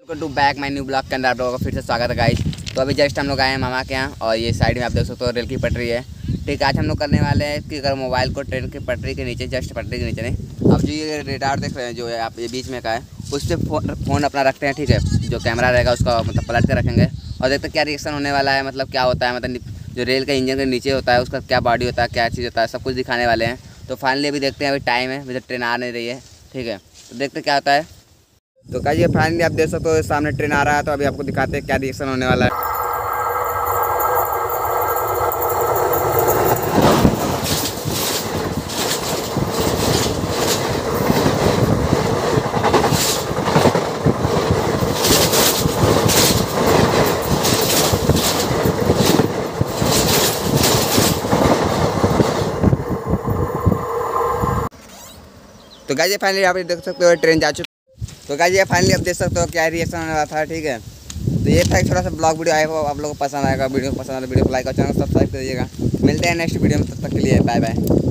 Welcome to back my new blog के अंदर आप लोगों का फिर से स्वागत है गाइस। तो अभी जस्ट हम लोग आए हैं मामा के यहाँ और ये साइड में आप देख सकते हो रेल की पटरी है। ठीक है, आज हम लोग करने वाले हैं कि अगर मोबाइल को ट्रेन की पटरी के नीचे, जस्ट पटरी के नीचे नहीं, अब जो ये रेडार देख रहे हैं जो है आप ये बीच में का है, उस पर फ़ोन अपना रखते हैं। ठीक है, जो कैमरा रहेगा उसका मतलब पलट कर रखेंगे और देखते हैं क्या रिएक्शन होने वाला है, मतलब क्या होता है, मतलब जो रेल का इंजन के नीचे होता है उसका क्या बॉडी होता है, क्या चीज़ होता है, सब कुछ दिखाने वाले हैं। तो फाइनली अभी देखते हैं, अभी टाइम है, अभी ट्रेन आ नहीं रही है। ठीक है, तो देखते क्या होता है। तो क्या ये फाइनली आप देख सकते हो सामने ट्रेन आ रहा है, तो अभी आपको दिखाते हैं क्या रिएक्शन होने वाला है। तो गाइस ये फाइनली आप देख सकते हो ट्रेन जा चुकी। तो गाइस ये फाइनली आप देख सकते हो क्या रिएक्शन होने वाला था। ठीक है, तो ये था एक थोड़ा सा ब्लॉग वीडियो आया हो, आप लोगों को पसंद आएगा। वीडियो पसंद आए वीडियो को लाइक और चैनल सब्सक्राइब कर दीजिएगा। मिलते हैं नेक्स्ट वीडियो में, तब तक के लिए बाय बाय।